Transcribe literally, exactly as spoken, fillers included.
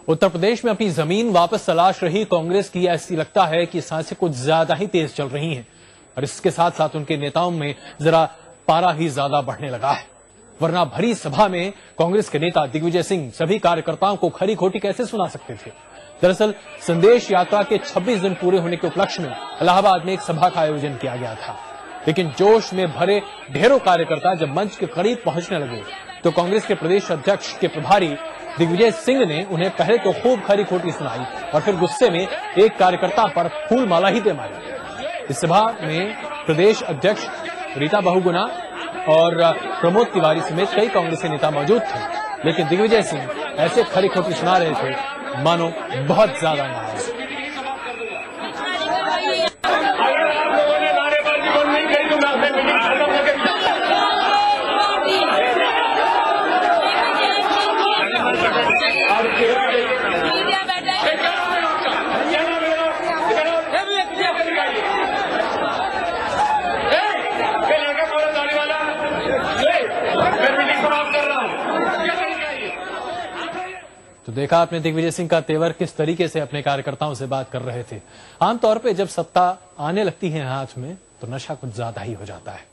उत्तर प्रदेश में अपनी जमीन वापस तलाश रही कांग्रेस की ऐसी लगता है कि सांसें कुछ ज्यादा ही तेज चल रही हैं और इसके साथ साथ उनके नेताओं में जरा पारा ही ज्यादा बढ़ने लगा है। वरना भरी सभा में कांग्रेस के नेता दिग्विजय सिंह सभी कार्यकर्ताओं को खरी खोटी कैसे सुना सकते थे। दरअसल संदेश यात्रा के छब्बीस दिन पूरे होने के उपलक्ष्य में इलाहाबाद में एक सभा का आयोजन किया गया था, लेकिन जोश में भरे ढेरों कार्यकर्ता जब मंच के करीब पहुंचने लगे तो कांग्रेस के प्रदेश अध्यक्ष के प्रभारी दिग्विजय सिंह ने उन्हें पहले तो खूब खरी खोटी सुनाई और फिर गुस्से में एक कार्यकर्ता पर फूल माला ही दे मारी। इस सभा में प्रदेश अध्यक्ष रीता बहुगुणा और प्रमोद तिवारी समेत कई कांग्रेसी नेता मौजूद थे, लेकिन दिग्विजय सिंह ऐसे खरी खोटी सुना रहे थे मानो बहुत ज्यादा नाराज। तो देखा आपने दिग्विजय सिंह का तेवर किस तरीके से अपने कार्यकर्ताओं से बात कर रहे थे। आमतौर पे जब सत्ता आने लगती है हाथ में तो नशा कुछ ज्यादा ही हो जाता है।